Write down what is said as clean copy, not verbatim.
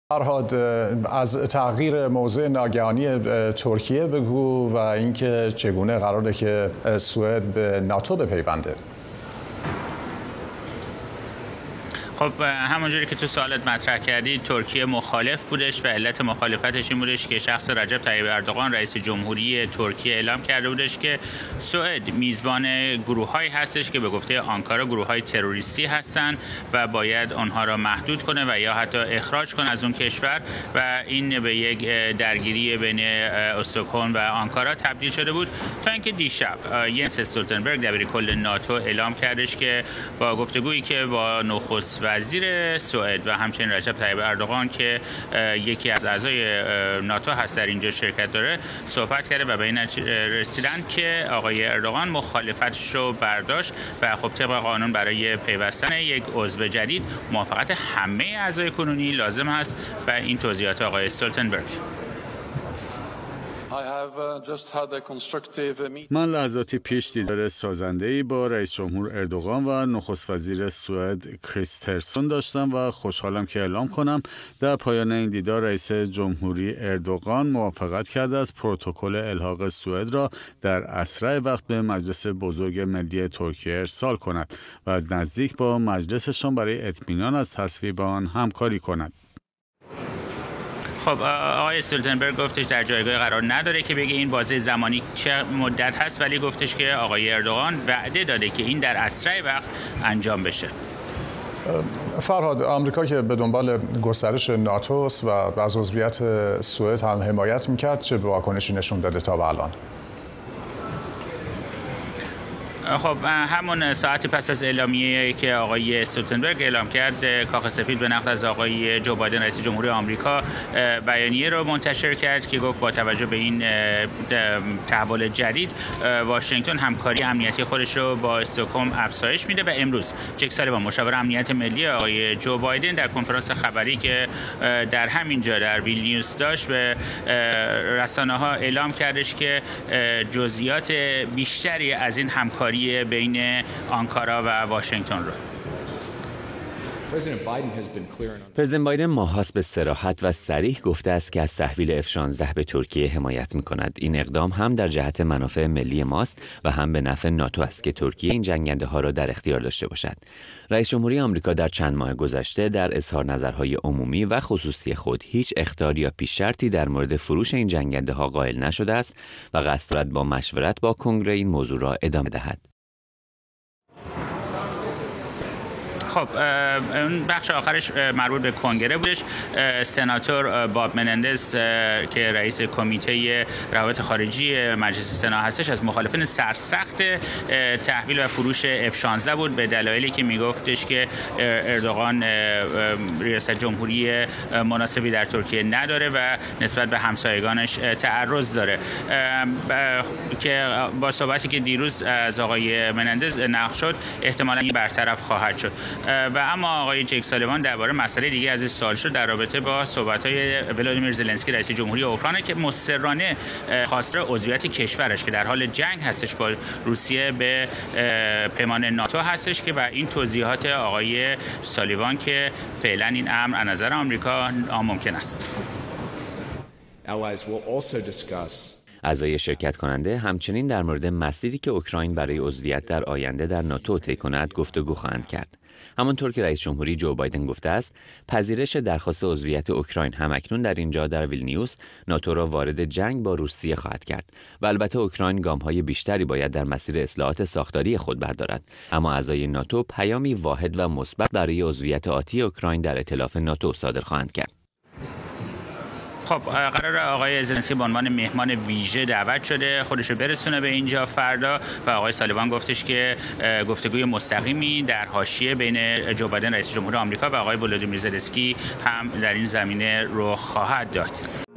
فرهاد، از تغییر موضع ناگهانی ترکیه بگو و اینکه چگونه قراره که سوئد به ناتو بپیونده. خب همونجوری که تو سوالت مطرح کردی، ترکیه مخالف بودش و علت مخالفتش این بودش که شخص رجب طیب اردوغان رئیس جمهوری ترکیه اعلام کرده بودش که سوئد میزبان گروه‌هایی هستش که به گفته آنکارا گروه‌های تروریستی هستن و باید آنها را محدود کنه و یا حتی اخراج کنه از اون کشور و این به یک درگیری بین استکهلم و آنکارا تبدیل شده بود تا اینکه دیشب ینس استولتنبرگ دبیرکل ناتو اعلام کردش که با گفتگویی که با نخست وزیر سوئد و همچنین رجب طیب اردوغان که یکی از اعضای ناتو هست در اینجا شرکت داره صحبت کرده و به این رسیدن که آقای اردوغان مخالفتش رو برداشت و خب طبق قانون برای پیوستن یک عضو جدید موافقت همه اعضای کنونی لازم هست و این توضیحات آقای استولتنبرگ. من لحظاتی پیش دیدار سازنده‌ای با رئیس جمهور اردوغان و نخست وزیر سوئد کریسترسون داشتم و خوشحالم که اعلام کنم در پایان این دیدار رئیس جمهوری اردوغان موافقت کرده از پروتکل الحاق سوئد را در اسرع وقت به مجلس بزرگ ملی ترکیه ارسال کند و از نزدیک با مجلسشان برای اطمینان از تصویب آن همکاری کند. خب آقای استولتنبرگ گفتش در جایگاه قرار نداره که بگه این بازه زمانی چه مدت هست، ولی گفتش که آقای اردوغان وعده داده که این در اسرع وقت انجام بشه. فرهاد، آمریکا که به دنبال گسترش ناتوست و از عضویت سوئد هم حمایت میکرد، چه واکنشی نشون داده تا به الان؟ خب همون ساعتی پس از اعلامیه‌ای که آقای استولتنبرگ اعلام کرد، کاخ سفید به نقل از آقای جو بایدن رئیس جمهوری آمریکا بیانیه رو منتشر کرد که گفت با توجه به این تحول جدید واشنگتن همکاری امنیتی خودش رو با استکهلم افزایش میده و امروز جک سالیوان مشاور امنیت ملی آقای جو بایدن در کنفرانس خبری که در همینجا در ویلنیوس داشت به رسانه‌ها اعلام کردش که جزئیات بیشتری از این همکاری بین آنکارا و واشنگتن رو. پرزیدنت بایدن ماهاست به صراحت و صریح گفته است که از تحویل F-16 به ترکیه حمایت می‌کند. این اقدام هم در جهت منافع ملی ماست و هم به نفع ناتو است که ترکیه این جنگنده‌ها را در اختیار داشته باشد. رئیس جمهوری آمریکا در چند ماه گذشته در اظهار نظرهای عمومی و خصوصی خود هیچ اخطار یا پیش شرطی در مورد فروش این جنگنده‌ها قائل نشده است و قصد دارد با مشورت با کنگره این موضوع را ادامه دهد. خب اون بخش آخرش مربوط به کنگره بودش. سناتور باب منندز که رئیس کمیته روابط خارجی مجلس سنا هستش از مخالفین سرسخت تحویل و فروش F-16 بود به دلایلی که میگفتش که اردوغان ریاست جمهوری مناسبی در ترکیه نداره و نسبت به همسایگانش تعرض داره که با صحبتی که دیروز از آقای منندز نقل شد احتمالاً این برطرف خواهد شد. و اما آقای جک سالیوان درباره مسئله دیگه از این سوال شد در رابطه با صحبت‌های ولادیمیر زلنسکی رئیس جمهوری اوکراین که مصرانه خواستار عضویت کشورش که در حال جنگ هستش با روسیه به پیمان ناتو هستش که و این توضیحات آقای سالیوان که فعلا این امر از نظر آمریکا ناممکن است. اعضای شرکت کننده همچنین در مورد مسیری که اوکراین برای عضویت در آینده در ناتو طی کند گفتگو خواهند کرد. همانطور که رئیس جمهوری جو بایدن گفته است، پذیرش درخواست عضویت اوکراین همکنون در اینجا در ویلنیوس ناتو را وارد جنگ با روسیه خواهد کرد و البته اوکراین گام‌های بیشتری باید در مسیر اصلاحات ساختاری خود بردارد، اما اعضای ناتو پیامی واحد و مثبت برای عضویت آتی اوکراین در ائتلاف ناتو صادر خواهند کرد. خب قرار آقای زلنسکی به عنوان مهمان ویژه دعوت شده خودش رو برسونه به اینجا فردا و آقای سالیوان گفتش که گفتگوی مستقیمی در حاشیه بین جو بایدن رئیس جمهور آمریکا و آقای ولادیمیر زلنسکی هم در این زمینه رخ خواهد داد.